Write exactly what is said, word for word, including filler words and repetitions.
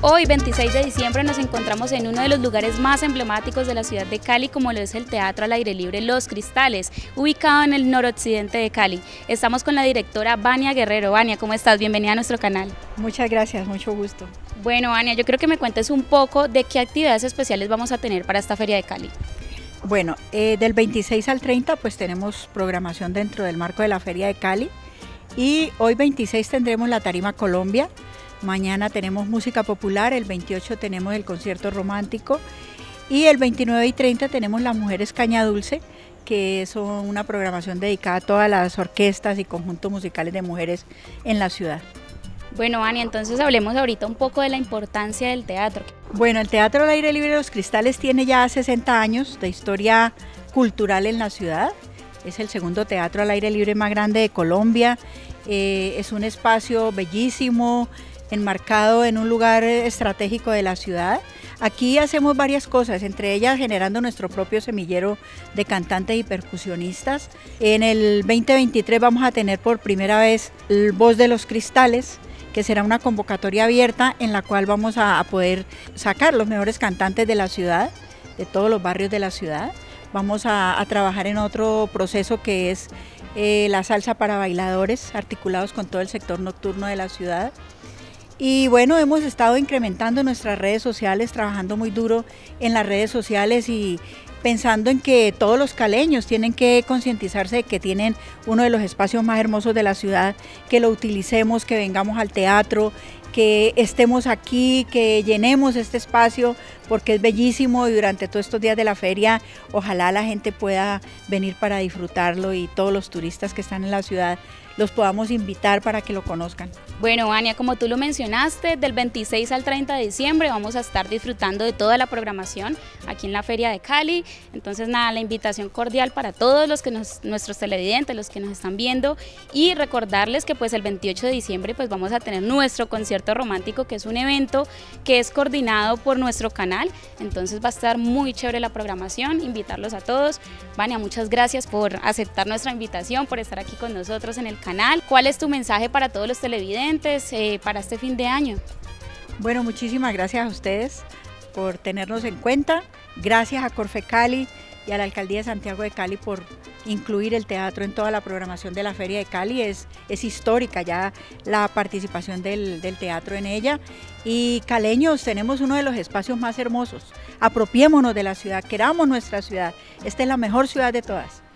Hoy, veintiséis de diciembre, nos encontramos en uno de los lugares más emblemáticos de la ciudad de Cali, como lo es el Teatro al Aire Libre Los Cristales, ubicado en el noroccidente de Cali. Estamos con la directora Vania Guerrero. Vania, ¿cómo estás? Bienvenida a nuestro canal. Muchas gracias, mucho gusto. Bueno, Vania, yo creo que me cuentes un poco de qué actividades especiales vamos a tener para esta Feria de Cali. Bueno, eh, del veintiséis al treinta pues tenemos programación dentro del marco de la Feria de Cali, y hoy veintiséis tendremos la Tarima Colombia. Mañana tenemos música popular, el veintiocho tenemos el concierto romántico y el veintinueve y treinta tenemos las Mujeres Caña Dulce, que es una programación dedicada a todas las orquestas y conjuntos musicales de mujeres en la ciudad. Bueno, Vania, entonces hablemos ahorita un poco de la importancia del teatro. Bueno, el Teatro al Aire Libre Los Cristales tiene ya sesenta años de historia cultural en la ciudad. Es el segundo teatro al aire libre más grande de Colombia. Eh, es un espacio bellísimo, enmarcado en un lugar estratégico de la ciudad. Aquí hacemos varias cosas, entre ellas generando nuestro propio semillero de cantantes y percusionistas. En el veinte veintitrés vamos a tener por primera vez el Voz de los Cristales, que será una convocatoria abierta en la cual vamos a, a poder sacar los mejores cantantes de la ciudad, de todos los barrios de la ciudad. Vamos a, a trabajar en otro proceso que es eh, la salsa para bailadores, articulados con todo el sector nocturno de la ciudad. Y bueno, hemos estado incrementando nuestras redes sociales, trabajando muy duro en las redes sociales y pensando en que todos los caleños tienen que concientizarse de que tienen uno de los espacios más hermosos de la ciudad, que lo utilicemos, que vengamos al teatro, que estemos aquí, que llenemos este espacio porque es bellísimo, y durante todos estos días de la feria ojalá la gente pueda venir para disfrutarlo y todos los turistas que están en la ciudad los podamos invitar para que lo conozcan. Bueno, Vania, como tú lo mencionaste, del veintiséis al treinta de diciembre vamos a estar disfrutando de toda la programación aquí en la Feria de Cali. Entonces nada, la invitación cordial para todos los que nos, nuestros televidentes, los que nos están viendo, y recordarles que pues el veintiocho de diciembre pues vamos a tener nuestro concierto romántico, que es un evento que es coordinado por nuestro canal. Entonces va a estar muy chévere la programación, invitarlos a todos. Vania, muchas gracias por aceptar nuestra invitación, por estar aquí con nosotros en el canal. ¿Cuál es tu mensaje para todos los televidentes eh, para este fin de año? Bueno, muchísimas gracias a ustedes por tenernos en cuenta. Gracias a Corfe Cali y a la Alcaldía de Santiago de Cali por incluir el teatro en toda la programación de la Feria de Cali. Es, es histórica ya la participación del, del teatro en ella. Y caleños, tenemos uno de los espacios más hermosos. Apropiémonos de la ciudad, queramos nuestra ciudad. Esta es la mejor ciudad de todas.